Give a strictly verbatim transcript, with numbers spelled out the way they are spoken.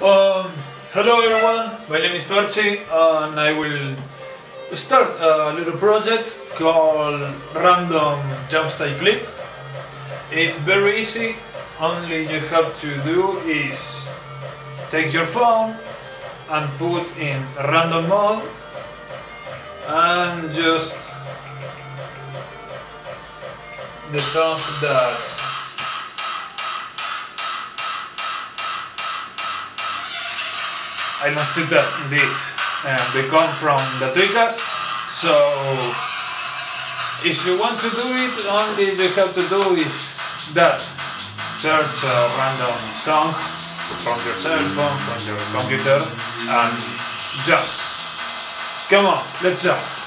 Um, hello everyone, my name is Ferchii and I will start a little project called Random Jumpstyle Clip. It's very easy, only you have to do is take your phone and put in random mode and just the song that I must do that this and they come from the tweakers, so if you want to do it, only you have to do is that, search a random song from your cell phone, from your computer and jump. Come on, let's jump.